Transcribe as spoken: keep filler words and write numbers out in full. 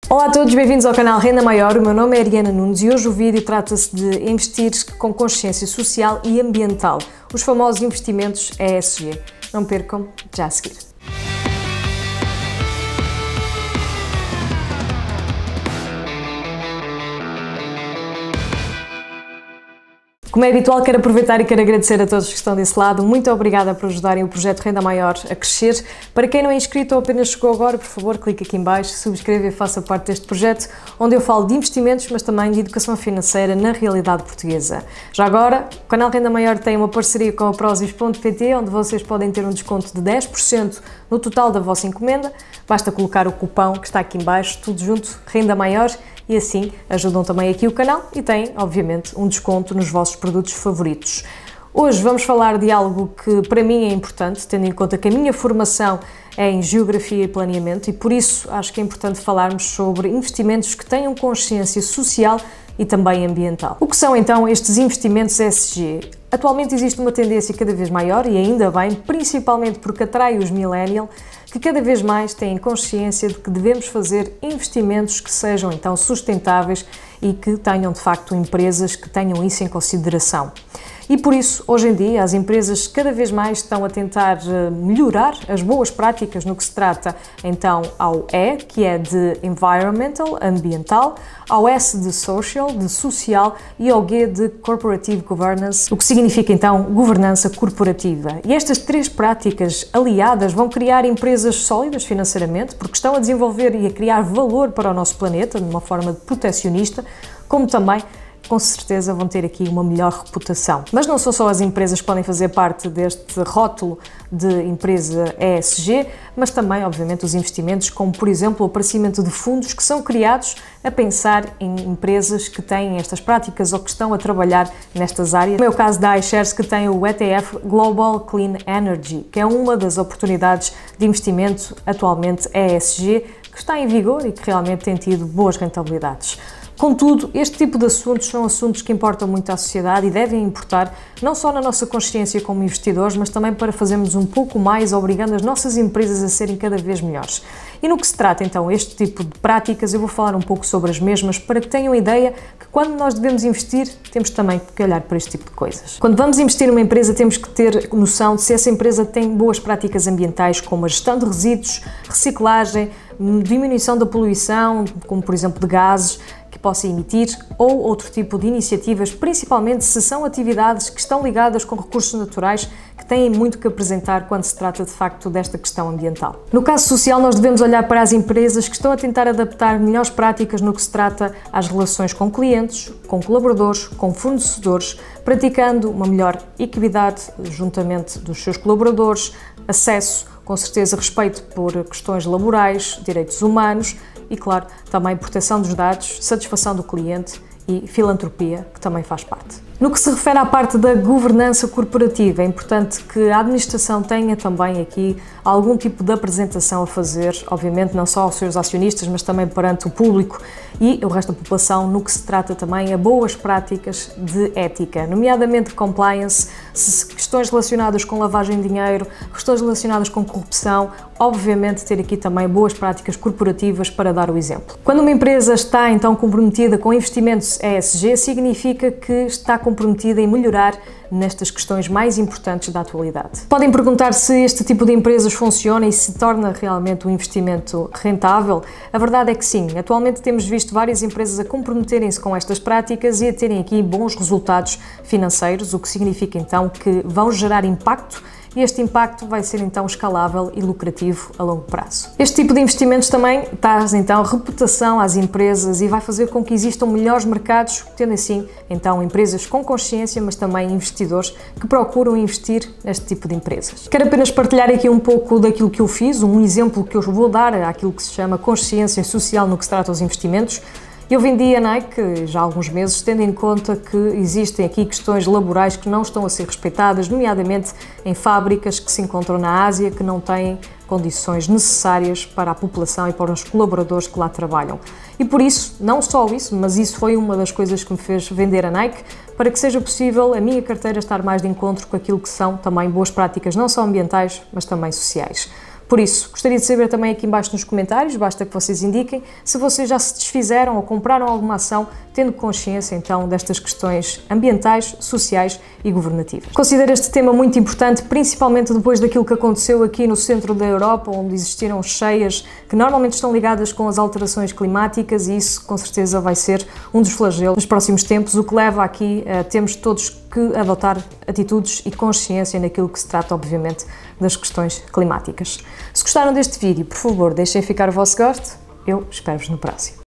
Olá a todos, bem-vindos ao canal Renda Maior. O meu nome é Ariana Nunes e hoje o vídeo trata-se de investir com consciência social e ambiental, os famosos investimentos E S G. Não percam, já a seguir. Como é habitual, quero aproveitar e quero agradecer a todos que estão desse lado. Muito obrigada por ajudarem o projeto Renda Maior a crescer. Para quem não é inscrito ou apenas chegou agora, por favor, clique aqui em baixo, subscreva e faça parte deste projeto, onde eu falo de investimentos, mas também de educação financeira na realidade portuguesa. Já agora, o canal Renda Maior tem uma parceria com a Prozis ponto pt, onde vocês podem ter um desconto de dez por cento no total da vossa encomenda. Basta colocar o cupão que está aqui em baixo, tudo junto, Renda Maior, e assim ajudam também aqui o canal e têm, obviamente, um desconto nos vossos produtos favoritos. Hoje vamos falar de algo que para mim é importante, tendo em conta que a minha formação é em Geografia e Planeamento e por isso acho que é importante falarmos sobre investimentos que tenham consciência social e também ambiental. O que são então estes investimentos E S G? Atualmente existe uma tendência cada vez maior, e ainda bem, principalmente porque atrai os millennials, que cada vez mais têm consciência de que devemos fazer investimentos que sejam então sustentáveis e que tenham de facto empresas que tenham isso em consideração. E por isso, hoje em dia, as empresas cada vez mais estão a tentar melhorar as boas práticas no que se trata então ao E, que é de Environmental, ambiental, ao S de Social, de social, e ao G de Corporative Governance, o que significa então governança corporativa. E estas três práticas aliadas vão criar empresas sólidas financeiramente, porque estão a desenvolver e a criar valor para o nosso planeta, de uma forma protecionista, como também com certeza vão ter aqui uma melhor reputação. Mas não são só as empresas que podem fazer parte deste rótulo de empresa E S G, mas também, obviamente, os investimentos, como por exemplo o aparecimento de fundos que são criados a pensar em empresas que têm estas práticas ou que estão a trabalhar nestas áreas. No meu caso da iShares, que tem o E T F Global Clean Energy, que é uma das oportunidades de investimento atualmente E S G, que está em vigor e que realmente tem tido boas rentabilidades. Contudo, este tipo de assuntos são assuntos que importam muito à sociedade e devem importar não só na nossa consciência como investidores, mas também para fazermos um pouco mais, obrigando as nossas empresas a serem cada vez melhores. E no que se trata então este tipo de práticas, eu vou falar um pouco sobre as mesmas para que tenham ideia que quando nós devemos investir, temos também que olhar para este tipo de coisas. Quando vamos investir numa empresa, temos que ter noção de se essa empresa tem boas práticas ambientais, como a gestão de resíduos, reciclagem, diminuição da poluição, como por exemplo de gases, que possa emitir, ou outro tipo de iniciativas, principalmente se são atividades que estão ligadas com recursos naturais que têm muito que apresentar quando se trata de facto desta questão ambiental. No caso social, nós devemos olhar para as empresas que estão a tentar adaptar melhores práticas no que se trata às relações com clientes, com colaboradores, com fornecedores, praticando uma melhor equidade juntamente dos seus colaboradores, acesso, com certeza respeito por questões laborais, direitos humanos, e, claro, também proteção dos dados, satisfação do cliente e filantropia, que também faz parte. No que se refere à parte da governança corporativa, é importante que a administração tenha também aqui algum tipo de apresentação a fazer, obviamente não só aos seus acionistas, mas também perante o público e o resto da população, no que se trata também a boas práticas de ética, nomeadamente compliance, questões relacionadas com lavagem de dinheiro, questões relacionadas com corrupção, obviamente ter aqui também boas práticas corporativas para dar o exemplo. Quando uma empresa está então comprometida com investimentos E S G, significa que está comprometida em melhorar nestas questões mais importantes da atualidade. Podem perguntar se este tipo de empresas funciona e se torna realmente um investimento rentável. A verdade é que sim, atualmente temos visto várias empresas a comprometerem-se com estas práticas e a terem aqui bons resultados financeiros, o que significa então que vão gerar impacto e este impacto vai ser então escalável e lucrativo a longo prazo. Este tipo de investimentos também traz então reputação às empresas e vai fazer com que existam melhores mercados, tendo assim então empresas com consciência, mas também investidores que procuram investir neste tipo de empresas. Quero apenas partilhar aqui um pouco daquilo que eu fiz, um exemplo que eu vou dar àquilo que se chama consciência social no que se trata aos investimentos. Eu vendi a Nike já há alguns meses, tendo em conta que existem aqui questões laborais que não estão a ser respeitadas, nomeadamente em fábricas que se encontram na Ásia, que não têm condições necessárias para a população e para os colaboradores que lá trabalham. E por isso, não só isso, mas isso foi uma das coisas que me fez vender a Nike, para que seja possível a minha carteira estar mais de encontro com aquilo que são também boas práticas, não só ambientais, mas também sociais. Por isso, gostaria de saber também aqui embaixo nos comentários, basta que vocês indiquem se vocês já se desfizeram ou compraram alguma ação tendo consciência então destas questões ambientais, sociais e governativas. Considero este tema muito importante, principalmente depois daquilo que aconteceu aqui no centro da Europa, onde existiram cheias que normalmente estão ligadas com as alterações climáticas, e isso com certeza vai ser um dos flagelos nos próximos tempos, o que leva aqui a termos todos que adotar atitudes e consciência naquilo que se trata, obviamente, das questões climáticas. Se gostaram deste vídeo, por favor, deixem ficar o vosso gosto. Eu espero-vos no próximo.